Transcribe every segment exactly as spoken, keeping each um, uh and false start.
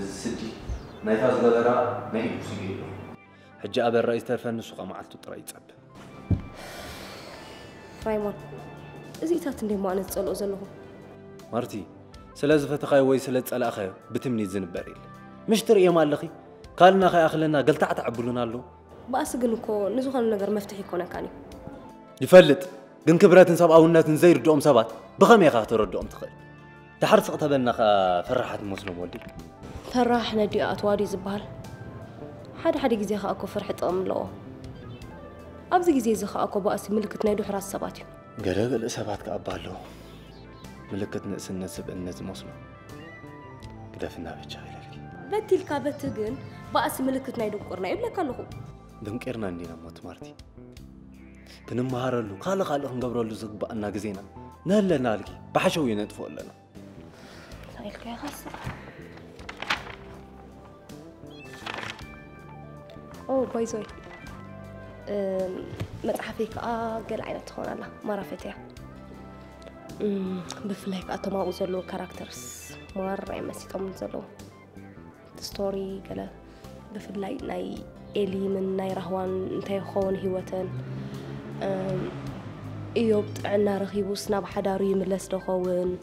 نزسدي نايتاز غدرا نايب سيجيلو حجة أبي الرئيس ترفن السوق معلتو طريق صعب رايمون إزاي تاتندي ما نتصلوا زلهم مارتي سلاز فتخاي وي سلت على أخي بتمني زين بريل مش ترى يا مالخي قالنا أخي أخلنا قلت عتعبلونا له بس قلنكو نزوخان النجار مفتح يكون كاني يفلت جن كبرات نساب أو الناس نزير دوم سبات بخم يا خاطر دوم تخيل تحرص قتبنا فرحت مسلم ولدي فرحنا دي أتواري زبال حد حد جزي خاكو فرحة أم لو أبزي جزي زخ أكو بأس ملكة نيدو حراس سباتي قرق الإسابات كأبالو ملكة نقص النسب الناس مسلم كده في النبي جاي لك بتي الكابت جن بأس ملكة نيدو قرنا يبلا كله دنكرنا عندنا موت مارتي كنا مهارلو خالق خالق نقبرو له زق بقنا جزينا نهلا نالكي بحشوي ندفو لنا سايلك يا خاصة أوه باي زوي متحفيك آه قل عينة تخون الله مرة فتية بفلايك أتما أوزلو كاركترز مرة يمسي طمن زلو ستوري قل بفلاي ناي إلي من ناي رهوان انتي خون هيوتن إيوب عنا رخيبو سناب حداري ملس دخون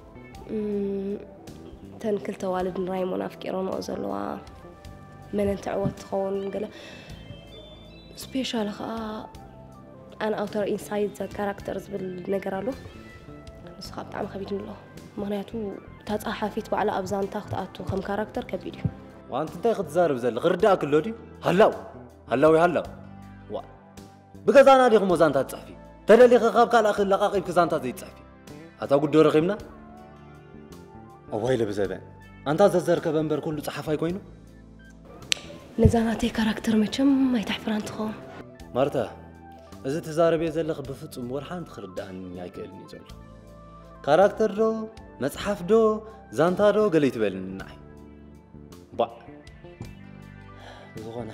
تن كلتا والد رايمون أفكيرون أوزلوا من انت عوات خون قال سبيشال خا أنا أوتر إنسايد ذا كاركترز بالنجرالو بس خاب طعم خبيت من الله مغنياتو تاتقى فيت على أبزان تاخد أتو خم كاركتر كبير وأنت أنت ياخد زارب زل غرداء كله دي هلاو هلاو يهلاو وا بكذا دي خم وزان تتصحفي ترى اللي خاب قال أخي لقاقي بكذا زي تصحفي هتاقول دور غيمنا أوهيله بزبان أنت زرزر كبنبر كله صحفاي كوينو نزاناتي كاركتر مچم ما يتحفران تخون مرتا إذا تزارب يزلق بفصم ورحان تخرد عن يايكلني زول كاركتر دو مصحف دو زانتا دو قليت بالنعي با زغنا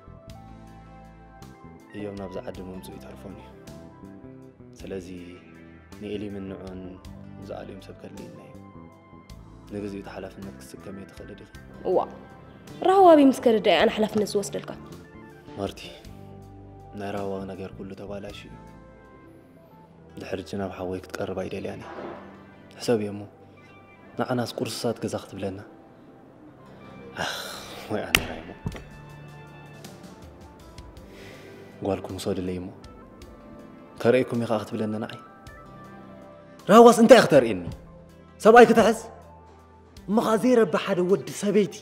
يوم نبزع عد ممزو يتعرفوني سلازي نيلي من نوعن زعلي مسبكليني نغزي تحلف انك السكميه تخلدي وا راهو ابي مسكر داي انا حلف نس وسدلك مارتي نراوا نغير كله تبالاشي دحرجنا بحويك تقرب ايدي يعني حساب يمو نعنا قرصات كزاخت بلنا اخ وي انا رايمو قالكم صاد اللي يمو كريكم يا اخت بلنا نعي راواس انت اختار اني سباي كتحس مخازير بحد ود سبيتي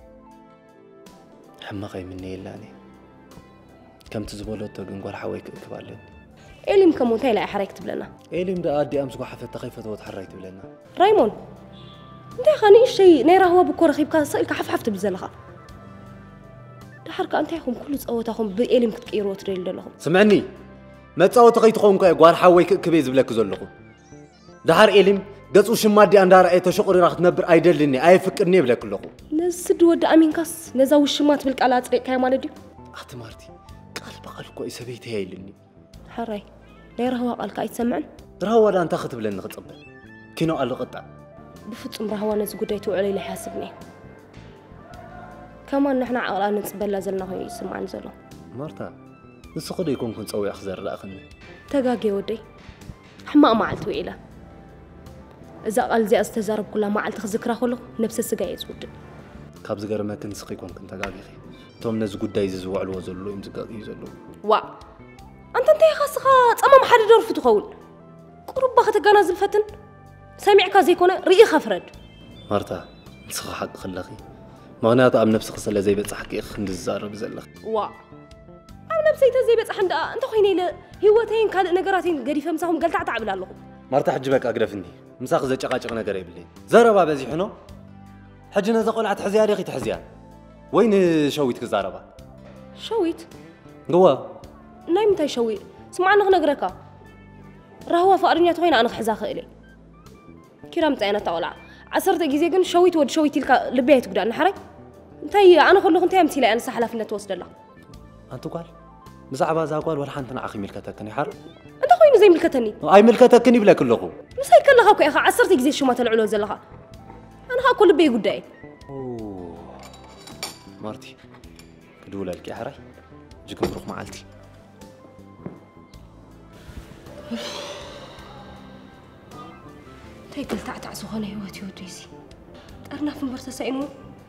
حمقي مني إلاني كم تزبولو تقن قول حويك كبالين إليم كمونتاي لا حريكت بلنا إليم دا أدي أمس حفظت خيفة وتحريت بلنا رايمون انت خاني شيء نيرا هو بكره خيب كان سئلك حفحفت بزلخه دحرك انت يخم كل صوتاكم بإليم كتقيرو تريل لهم سمعني ما تصوت خيتكم كاي قول حويك كبيز بلك زلخو دحر إليم قصو شمادي اندار اي تشقري راح تنبر ايدلني اي فكرني بلا كلكم نسد ود امين كاس نزا وشمات بالقالات طريق كاي مالدي اخت مارتي قال بقال كو سبيتي هيلني حراي ليره هو قالك ايتسمعن رهو دا انت اخت بلن خصبل كينو قال قطع بفصم رهو نز غداي توعلي لحاسبني كمان نحن عقلنا نصبل لازلنا هي يسمعن زلو مارتا نسخد يكون كنت صوي اخزر لاخني تغاغي ودي حما معلتو إله إذا قال زي أستزارب كلها ما عالت خذكرها كله نفس السجاي يسود. كابز جرى ما كنت سقي كون كنت أجاقي. توم ناس قد دايز زوال وزلوا يمسك يزلوا. وا. أنت أنت يا خاص خاص أما ما حد يدور في تقول. قرب بخت الجناز الفتن. سامع كازي كونه رئي خفرد. مرتا نسخ حق خلاقي. ما أنا أطعم نفس خصلة زي بيت حقي خند الزارب زلخ. وا. أنا نفسي تزي بيت حند أنت خويني له هوتين كان نجاراتين قريفة مساهم قال تعب تعب لله. مرتا حجبك أقرفني. مساق زي شقاق نجار يبلي زربا بزي حنو حجنا ذا قلعت حزيان يا اخي تحزيان وين شويت كزاربا شويت جوا نايم تاي شوي سمعنا نغركا راهو فقرنيا توين انا خحزا خيلي كرامت انا طالع عصرت جيزي كن شويت ود شويت لك لبيت قدا نحري انتي انا كله انت امتي لا انا سحلفنا توصل لها انتو قال مزعبا زا قال ولا حنتنا اخي ملكتكني حر انت خويني زي ملكتني اي ملكتكني بلا كلكم مساي كلها يا اخي عصرت جيزي شو ما تلعلو زلها انا هاكل بي قداي اوه مارتي كدولا لك يا حراي جيكم نروح معالتي تايكل تعتع سخانة هواتي ودريسي أرنا في المرسى ساينو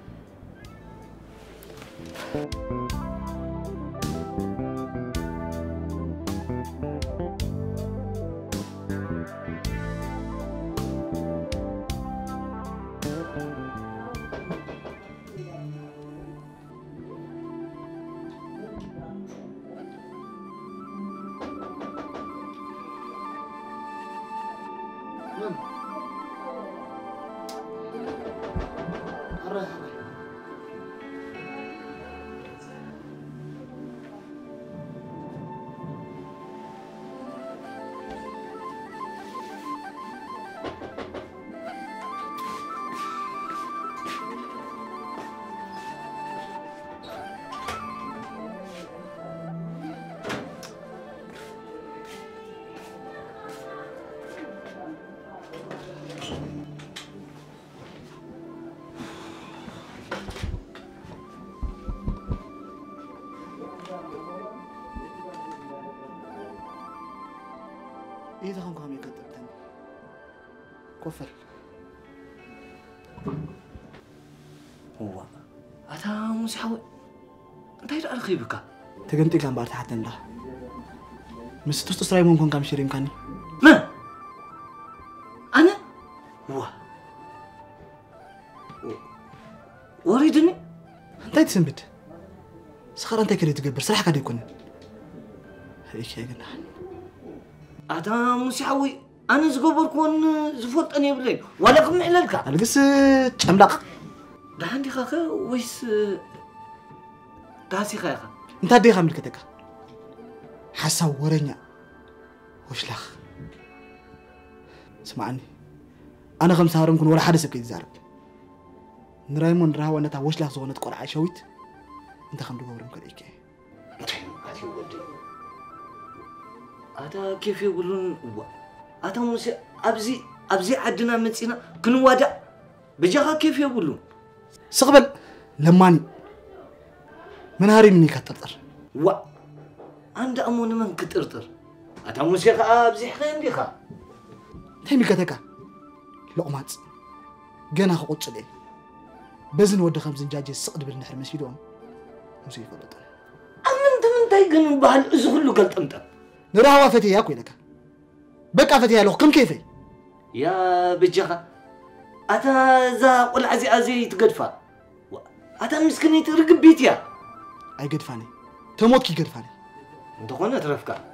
إيه ده هم كانوا يكتب تاني كفر هو أتا مسحوي أنت إيش أرخيبك تجنتي كان بارت حتى الله مس تستسرعي ممكن كم شيرين كاني ما أنا هو وريدني أنت تسمبت سخر أنت كريت تقبر صراحة قد يكون هيك يا جنان أتا مسحوي أنا زقبر كون زفوت أنا بلين ولا كم حلالك أنا قص تملق ده عندي خاخة ويس تاسي خاخة أنت دي خامل كتك حسا ورنيا وش لخ اسمعني أنا خمس هارم كون ولا حد سبك يتزارب نرايمون راه وانا تا وش لخ زونت قرعة شويت أنت خم دقورم كليك هاتي ودي هذا كيف يقولون هو هذا موسى أبزي أبزي عدنا متسينا كنوادع بجاها كيف يقولون سقبل لماني من هاري مني كترطر و عند أمون من كترطر هذا موسى أبزي حين ديخا تيمي كتكا لقمات جانا خقوت صدي بزن ود خمس جاجي سقد بالنحر مسيدون موسى يفلطن أمن تمن تايجن بحال أزغلو قلت أنت نراها فتي يا كويلك بقى فتي يا لو كم كيفي يا بجاها أتا زا قل عزي عزي تقدفا أتا مسكني ترقب بيتيا أي قدفاني تموت كي قدفاني أنت قلنا ترفكا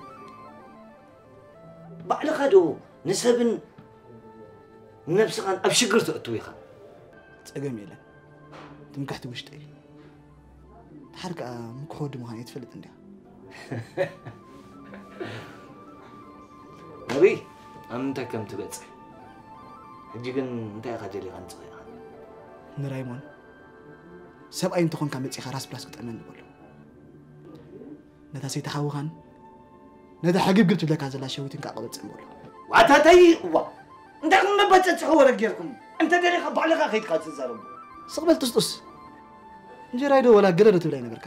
بعلى خدو نسبن نفسك عن أبشكر تأتويخا تقام يلا تمكحت وشتي تحرك مكحود مهاني تفلت عندها نبي أنت كم تبص هجيكن أنت أخجلي عن صغير نرايمون سب أين تكون كم تسيخ راس بلاس كتأمن بقوله نتا سيتحوخان نتا حقيب قلت لك هذا لا شويتين كعقبة سنبوله وعتاتي و أنت كم بتشت تحور رجالكم أنت داري خب على خيط قاس الزرم سقبل تسطس نجي رايدو ولا قلدو تبلاي نبركا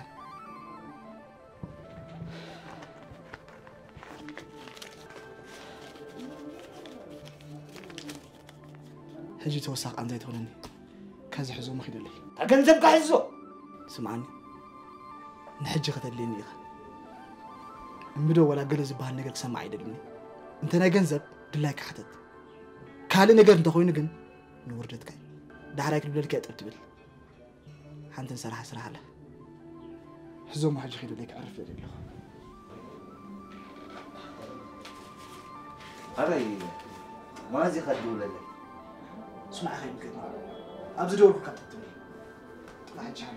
هجي توساق عن زيت هونني كازي حزو مخيدو لي أجنزب كحزو سمعني نحجي قتليني يا امبدو ولا قلز بهال نجر سمع يدلني انت انا جنزب دلاك حتت كالي نجر انت خوين جن نوردت كاي دحراك بدلك يطبتبل حنت صراحه صراحه له حزو ما حجي خيدو ليك عرف له هاي ما زي خدوا لي اسمع اخي يمكن ابز دورك كتبت لي طلع جاي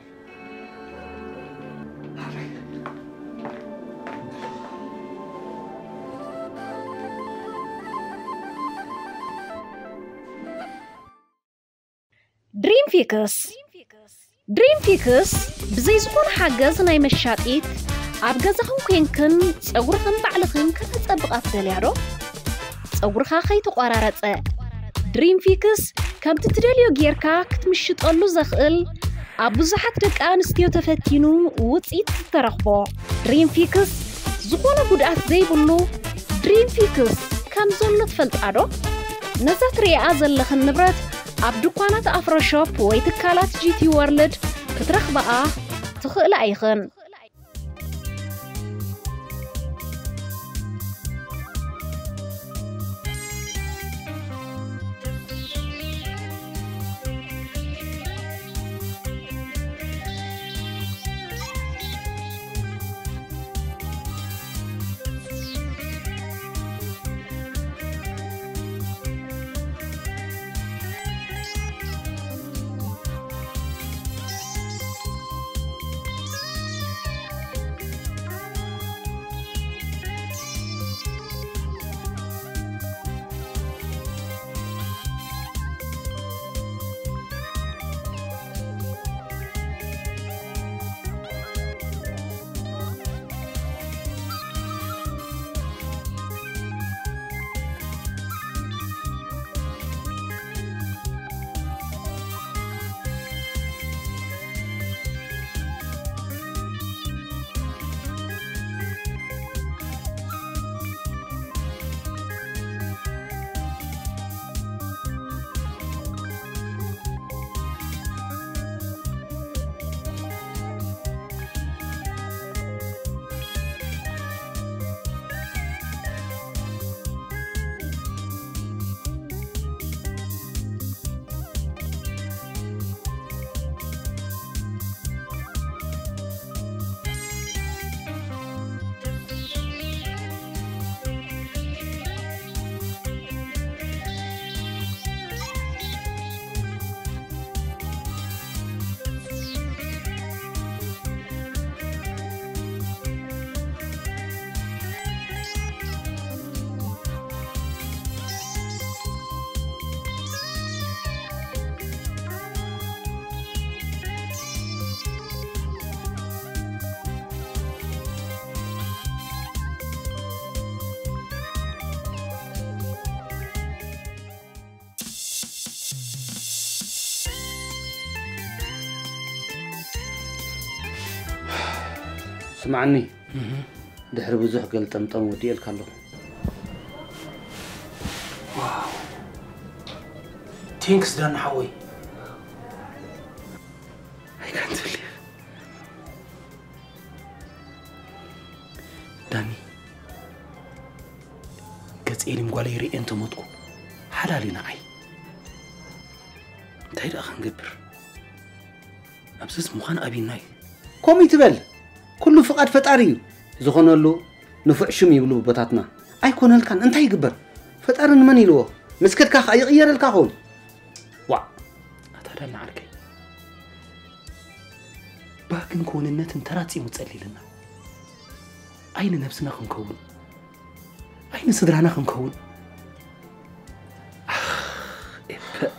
دريم فيكس دريم فيكس بزي زكون حاجز ناي مشاطيت أبجزهم كينكن تصورهم بعلخهم كتطبقات دليارو تصورها خيط قرارات دريم فيكس كم تتدليو جيركا كتمشط قلو زخل أبوزحت دك أنستيو تفتينو وتصيت ترخبو دريم فيكس زخونة بدأت زي بلو دريم فيكس كم زلو تفلت أدو نزات رياض اللخ النبرات عبدو قانات أفرو شوب ويتكالات جي تي وورلد كترخ بقى تخيل أيخن سمعني دحر بزح قال طمطم وديل كله واو ثانكس دان حوي I can't believe داني قص إلي مقالي يري أنت موتكو حلالي نعي تايد أخن قبر أبسس مخان أبي ناي كومي تبل كله فقط فتاري زخون له نفع شم يبلو بتاتنا أي كون هالكان أنت يقبر فتارن من يلوه مسكت كاخ أي غير الكاخون وا أتهرب نعركي باكن كون النت انتراتي متسلي لنا أين نفسنا خنكون أين صدرنا خنكون إب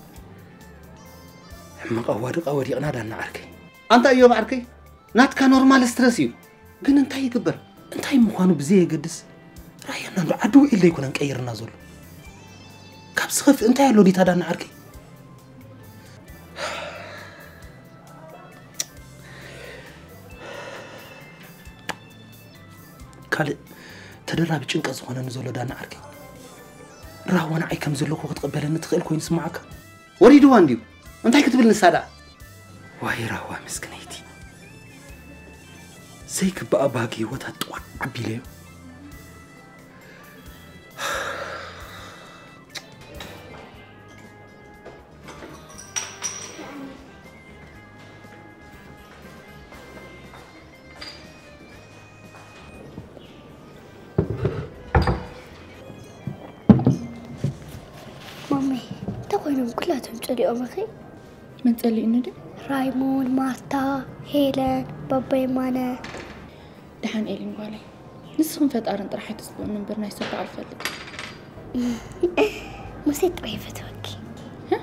هم قوارق قوارق أنا دان نعركي أنت أيوب عركي نات كان نورمال ستريسيو قن انت يكبر انت مخانو بزي يقدس راينا عدو إلا يكون نكيرنا زول كابس خف انت يلو دي تادان عركي قال تدرى بچنقه زخونه نزولو دان عركي راوانا عي كم زلوكو تقبلنا تخيل كوين سمعك وريدو وانديو انت كتبل نسادا واي راوا مسكنيتي زيك بقى باقي وتطوع عبيلي مامي تقولون كلاتهم تقولي أمخي من تقولي إنه ده رايمون مارتا هيلين بابا مانا دحان إيلين قالي نسخن فات أرنت راح يتسبق من برنا يسبق على الفلك مسيت طيفة توكي ها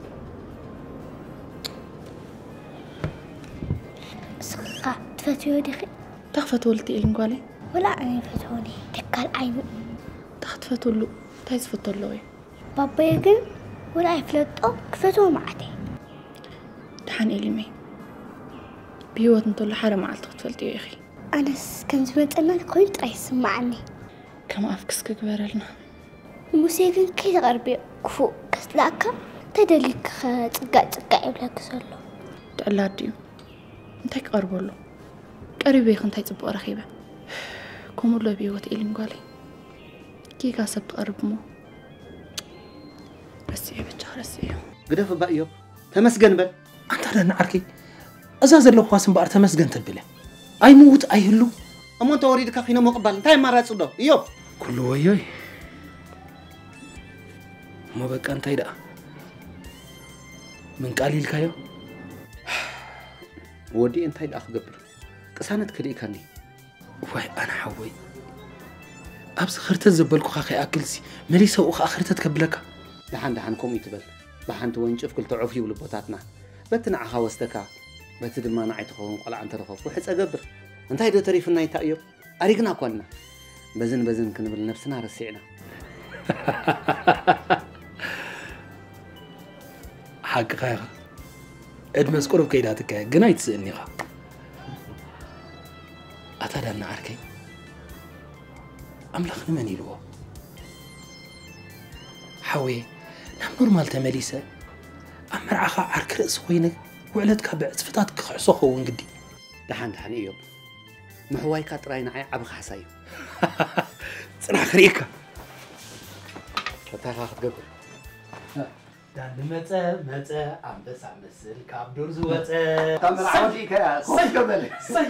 سخا تفتيو دخي تخفت ولتي إيلين قالي ولا أنا فتوني تكال عيني تخفت له تايز فتولوي بابا يقول ولا يفلتو كفتو معتي دحان إيلين مي بهوت انتو حدا معلت تفلتي يا اخي أنس كان زمتنا كوين ترى يسمعني كم افكس كبرلنا موسيقى كي غربي كفو كسلاكا تدلك تقع تقع يبلك سلو تعلاديو انتي قربوا له قريب يخ انتي صبو رخيبه كومو له بهوت إلي مقالي كي كاسب تقرب مو رسيه بتشا رسيه قدف بقى تمسجن بل أنت أنا عاركي أزاز لو خاصم بقى تمسجن تبله أي موت أي هلو أما أنت وريدك أخينا مقبل تاي مرات صدق يوب كله وياي ما بك أنت يدا من قليل كيو ودي أنت يدا أخبر كسانت كذي كني واي أنا حوي أبز خرت الزبالكو خاخي أكلسي مليسا وخ آخرت تكبلك دحان دحانكم يتبل دحان توينشف كل تعرفي ولبوتاتنا بتنع خاوستك بتدل ما نعيت خوهم قلع أنت رخوف وحس أقبر أنت هيدا تريف النايت أيوب أريقنا كنا بزن بزن كنبل نفسنا رسينا حق خيرا ادمس قرب كيداتك جنايت سئني خا أتدى عاركي أملخ من يلوه حوي نعم نورمال تمليسة أمر عخا عرك رأس خوينك وعلتك بعصفتاتك خعصوخو ونقدي دحان دحان إيوب محواي كاتراين عي عبخ حسايو صنع خريكا فتاها خد قبل دان متى متى عم بس عم بسل كابدور زوتة تمر عوديك يا خوش قبل صي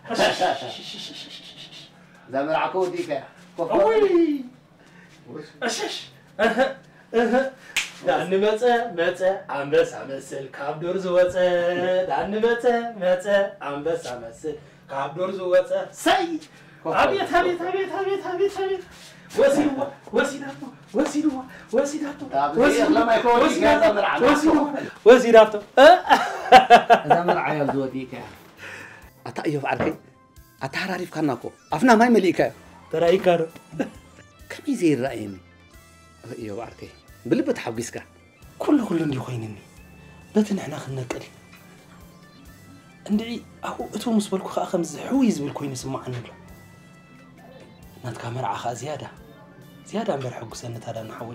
زمر عكوديك يا أوي أشش أها أها دان متى متى عم بس عم بسل كابدور زوتة دان متى متى عم بس عم بسل كابدور زوتة صي أبيت أبيت أبيت أبيت أبيت أبيت وسيلوا وسيلاتو وسيلوا وسيلاتو وسيلوا وسيلاتو زمر عيال زوديك يا أتا أيوب عاركي أتا عارف كناكو أفنا ما يمليك ترى كارو كم يزيد رأيني أيوب عاركي بلي بتحبسك كله كله ندي خوينني بتن إحنا خلنا كلي عندي أو أتو مسبلكو خا خمس حويز بالكوين يسمع عنه نات كاميرا عخا زيادة زيادة عم برحق سنة هذا نحوي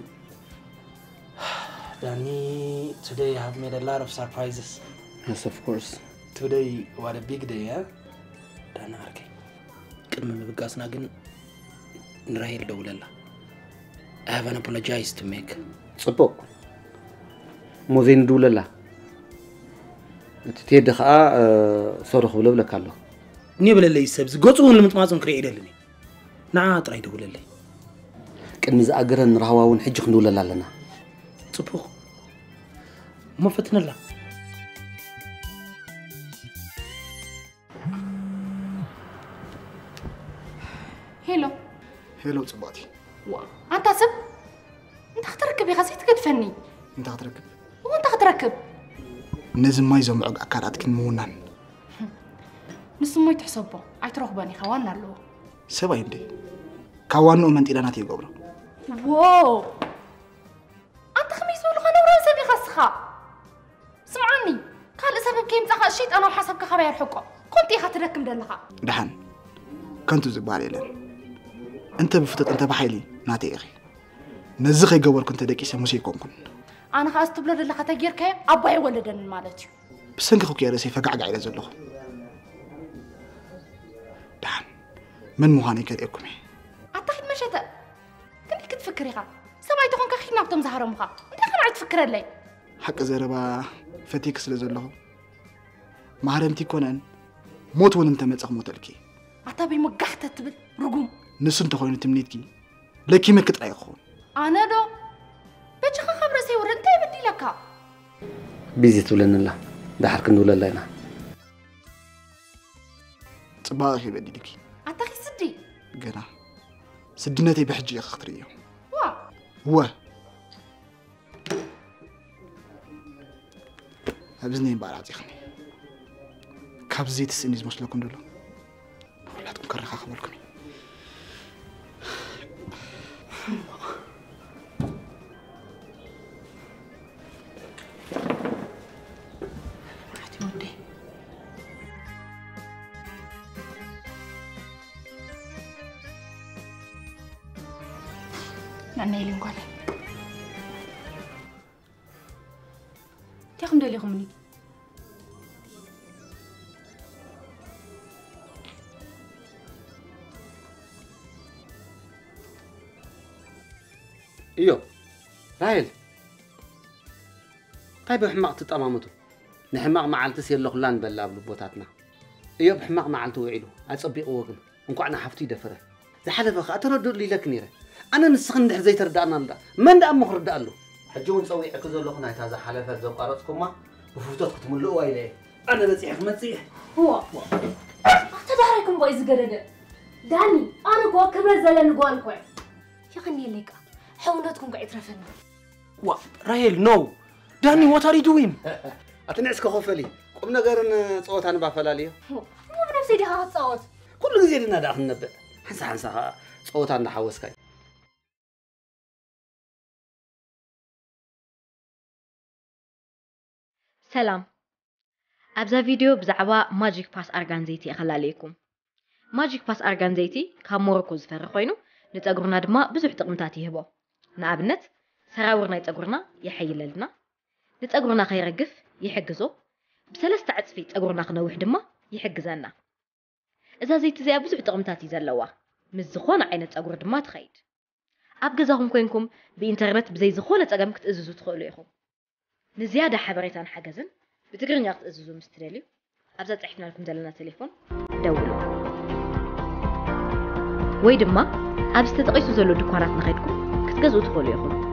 Danny, today I have made a lot of surprises. Yes, of course. Today, what a big day, huh? Dan arke. Kadma mabgasna gin nrahil dawlalla. I have an apologize to make. صبوك موزين دوللا تتيد خا صرخ ولا ولا كله نيبل اللي يسبز قطون المتمازن كريد لني نعات راي دوللا كن زاغرن رهواون حج خندوللا لنا صبوك ما فتنا لا هيلو هيلو صباتي وا انت سب انت اختركب يا غسيت كتفني انت هتركب وانت اختركب نزم ما يزوم عق اكاراتك المونان نسمو يتحسبوا عيترخباني خوانا له سبا يندي كوانو من تيلانات يغبرو واو انت خميس ولو خنا ورا سبي خسخه سمعني قال سبب كيم تاخا شيت انا وحسبك خباير حقه كنت خاتركم دلها دحن كنتو زبالي لن انت بفتت انت بحيلي ناتي اخي نزخ يقبر كنت دقيسه موسيقى كن انا خاص تبلد اللي خاتجيرك اباي ولدن مالتي بسنك خوك يا رسي فقعق على زلخ دحن من مهاني كديكمي اعتقد مشت كنت كتفكريها سمعي تكون كخينا بتم زهرمها انت خلعت تفكر لي حق زربا فتيك سلا زلخ معرمتي كونن موت ون انت مصخ موتلكي عتابي مقحت تبل رقم نسو انت خوين تمنيتكي لكي ما كطرا يخون انا دو بجخ خبر سي ورنت يبدي لك بيزي تولن الله دحرك ندول لنا صباح يبدي لكي عتاخي سدي غنا سدنتي بحجي خطريه وا هو ابزني باراتي خني كابزيت سنيز مسلكم دلو ولاتكم كرخه خبركم سمعنا يلين قولي تيخم دلي خمني ايوه رايل طيب حماق تطمامته نحماق معلتس يلو خلان بلا بلبوتاتنا ايوه بحماق معلته وعيلو اصبيق وغن انكو انا حفتي دفره زحلفه اتردد لي لك نيره انا نسخن دح زي تردانا ندا من دا مخرد له حجون صويعك زلو خنا تازا حلفه زو قرصكما بفوتات كتملؤ وايله انا نصيح مصيح هو تداركم بويز قرده داني انا كو كبر زلن قوان كوي يخني ليك حونتكم قاعد ترفنا وا رايل نو داني وات ار يو دوين اتنعسك خوفلي قم نغرن صوت انا بافلاليه مو بنفسي دي ها تصوت كل زي لنا داخل نبدا حنسا حنسا صوت انا حوسكاي سلام أبزا فيديو بزعبا ماجيك باس أرغانزيتي أخلاليكم ماجيك باس أرغانزيتي كاب موروكو زفر خوينو نتأقرنا دما بزوح تقمتاتي هبو نابنت سراورنا يتأقرنا يحيللنا نتأقرنا خيرقف يحقزو بسلست عصفي تأقرنا خنوح دما يحقزانا إذا زيت زي بزوح تقمتاتي زلوا مزخون عين تأقر دما تخيد أبقزاهم كوينكم بإنترنت بزي زخونة تأقم كتأززو تخولو يخو نزيادة حبريتان حجزن بتقرن ياخد أزوزو مستريلي أبزا تحفنا لكم دلنا تليفون دولوا ويدما أبز تتقيسو زلو دكوانات نخيدكم كتقزو تخولو يخون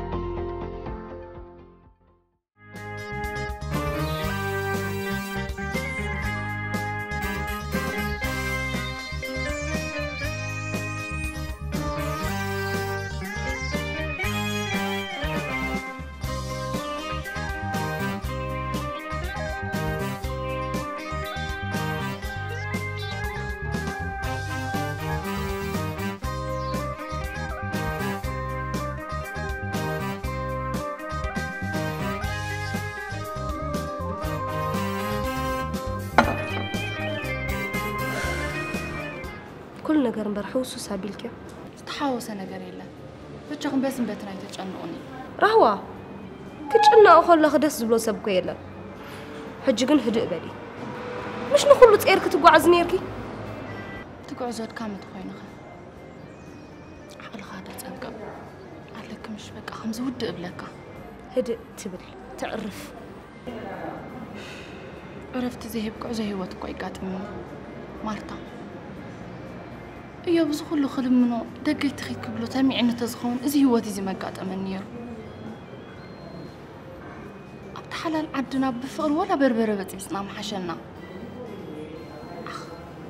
كل نجار برحوس وسابيلك تحاوس نجار يلا بتشغل بس بيتنا يتجنوني رهوة كتشنا أخل لخدس زبلو سبكو يلا حججن هدئ بالي مش نخلو تقيرك تقعز نيركي تقعزود كامت خوينخ عقل خادة تنقب عليك مش بقى خمس ود قبلك هدئ تبل تعرف عرفت زي هبقع زي هو تقوي قاتم مارتا إياه بس كله خلي منه دقيت تخيل قبله تامي عنا تزخون إزي هو تيزي ما قات أمنير أبت حلال عبدنا بفقر ولا بربرة بتبسنا محشلنا أخ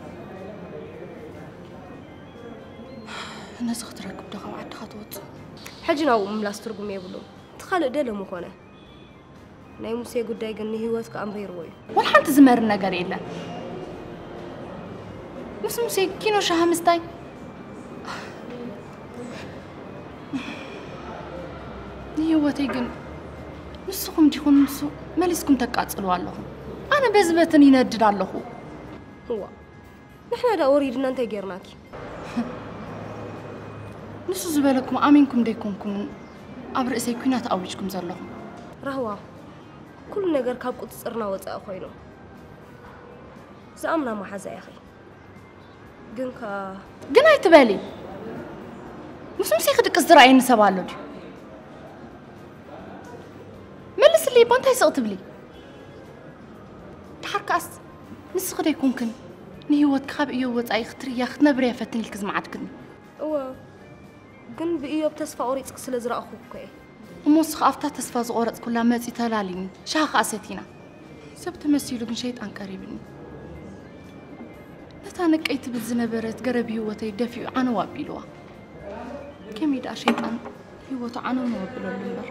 الناس اخترق بدخل عد خطوط حجنا وملاستر قوم يبلو تخلق دله مخونه ناي موسى قد يقني هواتك أمرير وي والحان تزمرنا قريلا بس موسى كينو شها مستاي هواتي قن نسخم تيكون نسو ماليسكم تقاصلوا اللهم انا بزبتني يندد اللهو هو نحنا دا اريدنا انت غيرناكي نسو زبالكم امينكم ديكونكم ابرئسي كينات اوجكم زلهم رهوا كل ነገር ካብ ቁጥጥርና ወፃ ኮይኑ زعمنا ما حزا يا اخي ግን ከ ግን አይትበሊ مسم سي خدك الزراعي نسبالو دي ملس لي بانتاي سقتبلي تحركاس نس خدي يكونكن نهيوت كخاب ايو وصاي ختريا ختنبر يا فتني لك زمعتكن او ግን بإيو بتسفى أوريتك سلزرا أخوك وموس خافتا تسفى زغورت كلها ماتي تلاليني شاخ أساتينا سبت مسيلو كن شيطان قريبني نتانك ايت بالزنبرت قربي هوتي دفيو عنو وابيلوا كم يدع شيطان هوتو عنو نوبلو اللمبر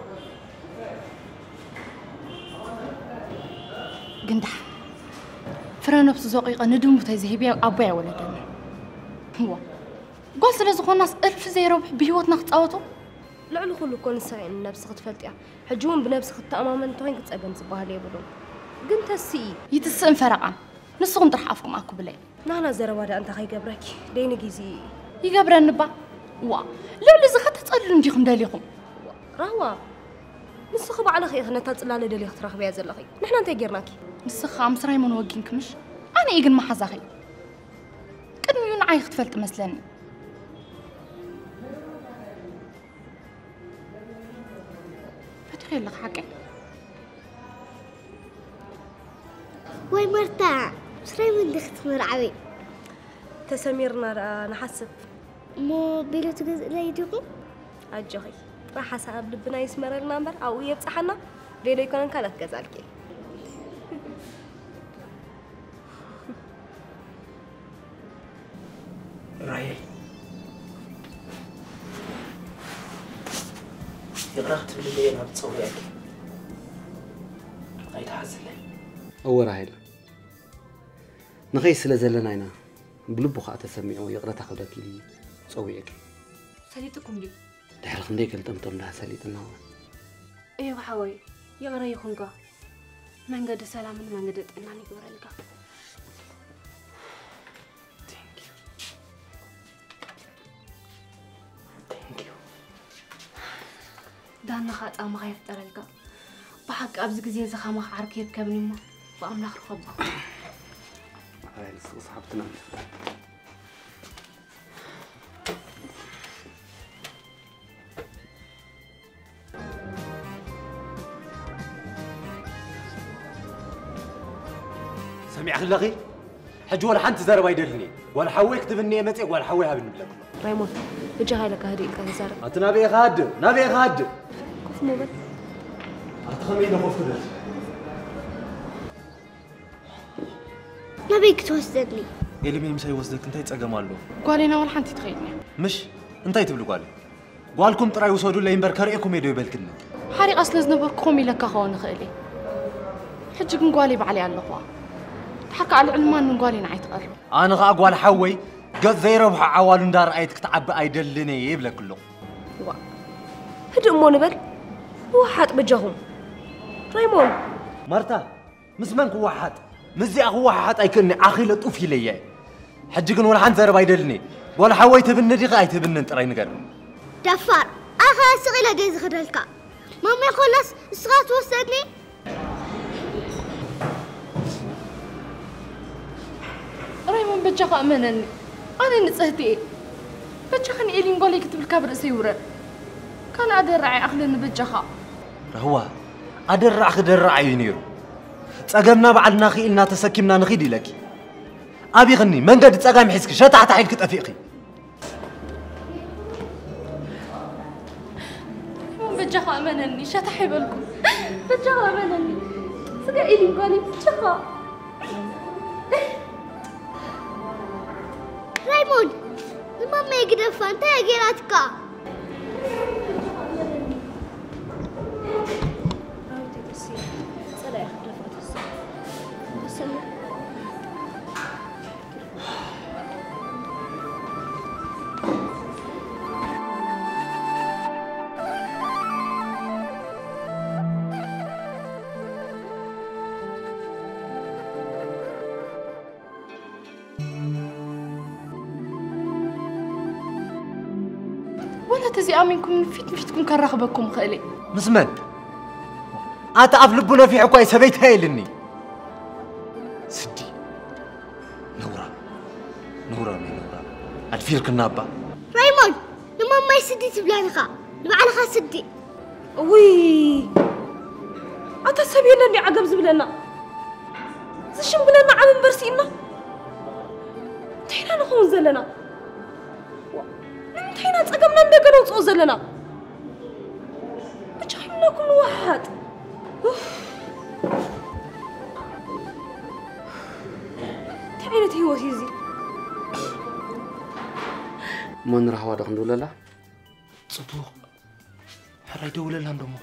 قندح فرا نفس زقيقة ندم بتزهيبيا أبويا ولدنا هو قول سلازخو الناس ألف زي ربح بهوتنا خطاوتو لعلو كله كون ساين نفس خطفلتيا حجون بنفس خط أمامن توين كتصبن صباح لي بدون قنت السي يتسن فرقا نسخن ترحافكم أكو بلاي نانا زروادا أنت خي قبرك ديني جيزي يقبر النبا وا لو اللي زخطت كتقللوا نديكم دليكم راهو نسخ بعلى خير نتا صلاله دلي ترخبي يا زلخي نحنا انت غيرناكي نسخ امس رايمون وجينكمش انا يجن ما حزاخي قدمي نعاي ختفلت مسلني فتخي لك حقي وي مرتا رايمون دخت مرعوي تسميرنا نحسب مو بيلو تجز لا يديكم اجخي راح حساب لبنا يسمر لنا نمبر او يبصحنا ليلو يكون كانت كذلك راي يغرقت بالليل ما بتصوريك اي تحزن أول راهيل نغي سلا زلنا هنا بلبو خاطر سميعو يقرا تاخذك لي تصويك سليتكم لي دحر خنديك الطمطم لها سليتنا ايوا حوي يغرا يخونكا منقد سلام منقد طناني يغرلكا ثانك يو ثانك يو دانا خاطا ما يفطرلكا بحق ابز غزي زخما عرك يبكبني ما باملاخ رخبا هاي صاحبتنا سميع خلقي حج ولا حنت زرب يدلني ولا حويك تبني متي ولا حويها بنبلك رايمون بجا هايلك هدي لك زرب اتنابي خاد نبي خاد كيف مو بس اتخمي له مفكر نبيك توسدني اللي مين مسوي وسدك انت يتصقمالو قالينا ولا حنتي تخيلني مش انت يتبلو قالي قالكم طراي وسودوا لي ينبر كريكم يدو يبلكنا حريق اصل زنبركم لك خون خيلي حجك نقالي بعلي على الاخوه حكى على العلمان من قالي نعيت قرب انا غا قال حوي قد زي ربح عوال ندار ايتك تعب ايدلني يبلك كله وا هدو مو نبل وحات بجهم رايمون مرتا مسمنك واحد مزي اخو واحد ايكني اخي لطوف لي حجكن ولا حن زرب ايدلني ولا حويت بندي غايت بنن طراي نغر دفار اخا سغيله جاي زخدلكا مامي خلص اسغات وسدني رايمون بجاك امنني انا نصهتي بجاك إلي نقولي كتب الكبر سيوره كان ادرعي اخلن بجاك هو ادرع خدرع ينيرو صقمنا بعدنا خيلنا تسكمنا نخيد لك ابي غني منقد صقام حسك شتعت عينك طفيقي بجاك امنني شتحي بالكم بجاك امنني سقا إلي نقولي بجاك رايمون الماما يقدر انت يا جيراتك ولا تزي منكم فيت فيتكم كرغبكم خالي مسمن اتعف لبنا في عقاي سبيت هايلني سدي نورا نورا مي نورا الفيلك النابا رايمون الماما يسدي تبلانخا نبعلخا سدي وي اتا سبينا اللي عقب زبلنا زشم بلنا عم برسينا تحنا نخون زلنا نمتحينا تصقمنا ندقنا وصو زلنا بجحينا كل واحد تعينت هي وسيزي من راح وادا خندولا لا صبوق حراي دول لهم دمو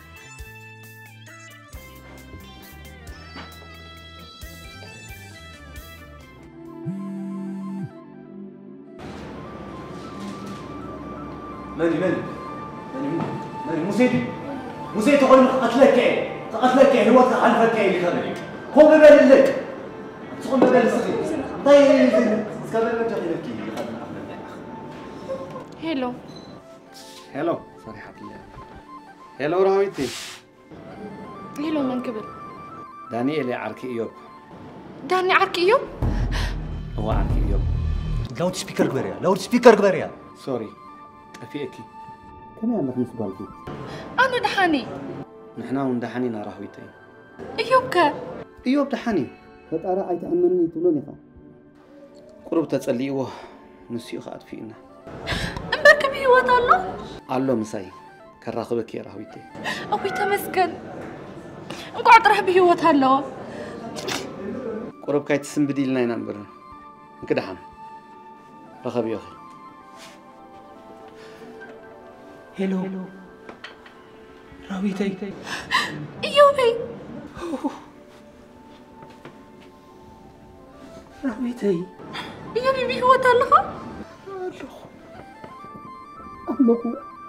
ماني ماني ماني ماني موسيدي موسيدي تقول قتلك قتلك هو تحلفك اللي كان لي هو ببال لك تقول ببال صغير طيب سكبل ما تجي لك هيلو هلو صريحة الله. هلو راويتي. هلو من قبل. دانيال عركي إيوب. داني عركي إيوب؟ هو عركي إيوب. لاود سبيكر كبريا لاود سبيكر كبريا. سوري. أفيكي. كم عندك مسبالتي؟ أنا دحاني. نحنا وندحاني نراهويتي. إيوب كا. إيوب دحاني. فترى أي تأمنني تقولوني خا. قرب تسأليه نسيو خاط فينا. أمبرك بيوت الله؟ الله مساي. كراخبك يا راهويتي. أبوي تمسكن. نقعد راح بيوت هلا. قرب كاي تسنبدي لنا ينبر. كده حم. رخبي يا أخي. هلو راويتي إيوبي راويتي إيوبي بيوت الله. الله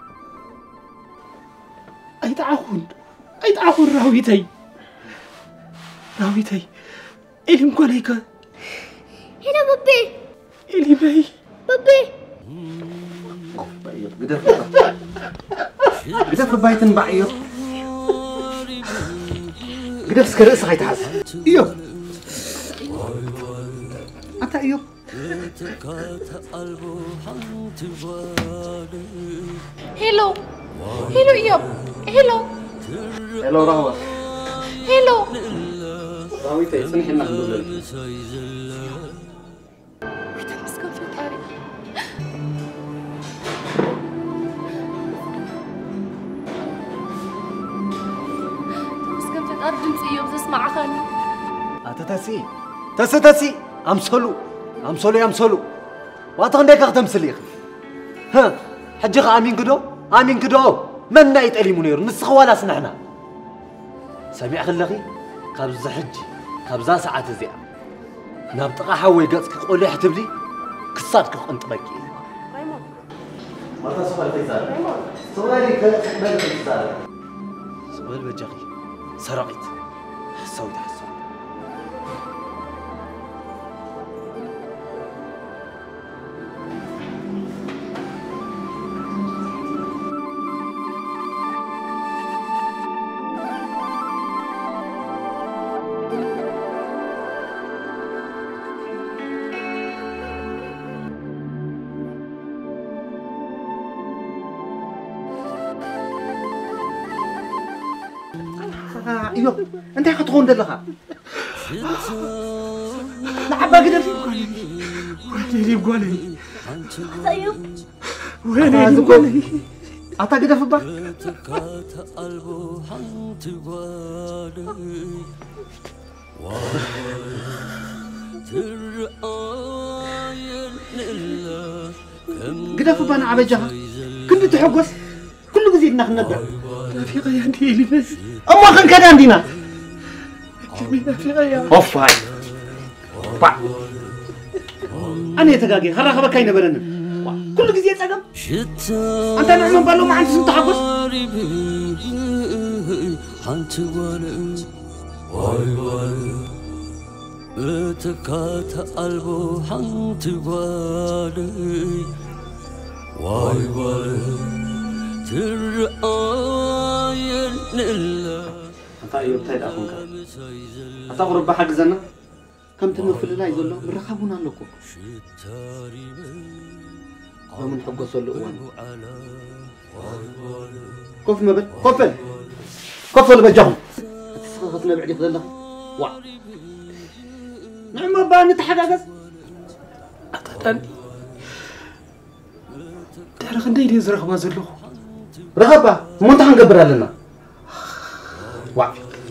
أي تعاون أي تعاون راويتي راويتي إلي مقوليك هنا بابي إلي باي بابي قدف قدف بايتن بعير قدف سكر إسا يتحس إيوب أنت إيوب هلو هلو إيوب هلو هلو راهو هلو راويتي سنحي نخدو مسكن في طاري مسكن في طاري جنس إيوب زسمع خاني أتتسي تسي تسي أمسلو أمسلو أمسلو وأتغنيك أختمسلي ها حجي آمين كدو آمين كدو من نايت ألي منير نسخ ولا سنحنا سميع خلقي كابز حجي كابزا ساعات زيا نابطقا حوي قصك قولي حتبلي كساتك قنط بكي ريمون ما تصفى تيزار ريمون سؤالي كمل تيزار سؤال بجغي سرقت حسوي تحسو إيوب أنت خطغون دلها لعبا قدر وين إلي مقولي طيب وين إلي مقولي أتا قدر في البر قدر في بنا عبجها كنت تحقص كل جزيد نخ نبع في غيا عندي إلي بس أما خن كان عندنا جميلة في غيا أوف هاي با أنا يتجاجي خرا خبا كاين برنا كل جزيد سقم أنت نعمل بالو ما عندي سنت حقص واي واي بتكات قلبه حنت بالي واي واي ترقاين الله أنت أيوب تايد أخونك أنت غرب بحق زنا كم تنفل لا يقول له مرخبونا لكم ومن حقه صلوا وان كف مبل كفل كفل بجهم تسخطنا بعد يفضل وا نعم بان نتحقق أتداني تعرف عندي لي زرق ما زلوا رغبة مو انت حنقبر لنا وا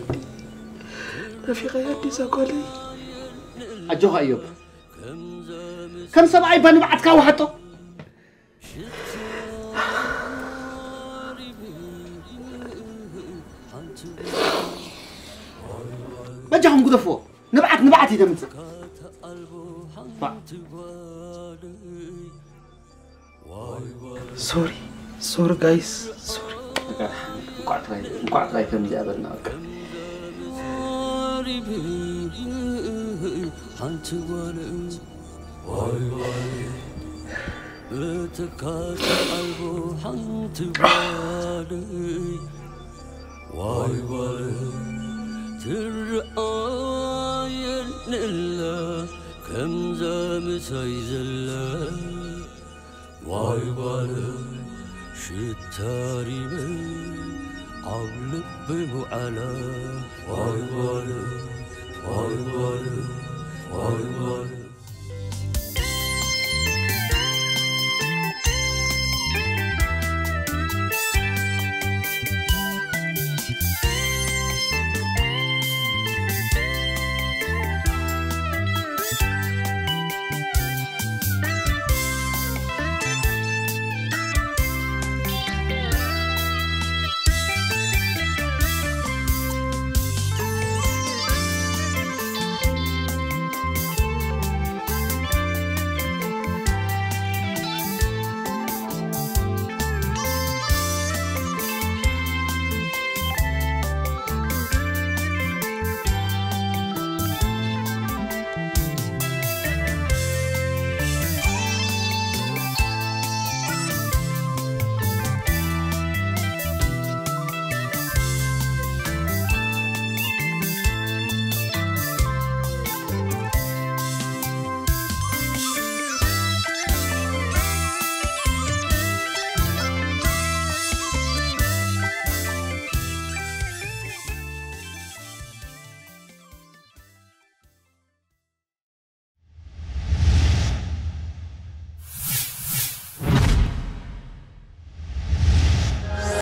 في غيا دي زاقولي أجوها أيوب كم سبعي بني بعد كاو حطه بجهم قدفوا نبعت نبعت يدمز سوري سوري جايز سوري مقعد غاي مقعد غاي كم جابلنا حنت وانا واي واي بتكات قلبه حنت بالي واي واي ترقاين إلا كم زام سيزلا واي واي شتاري من عبلب بمعلا واي واي واي واي واي واي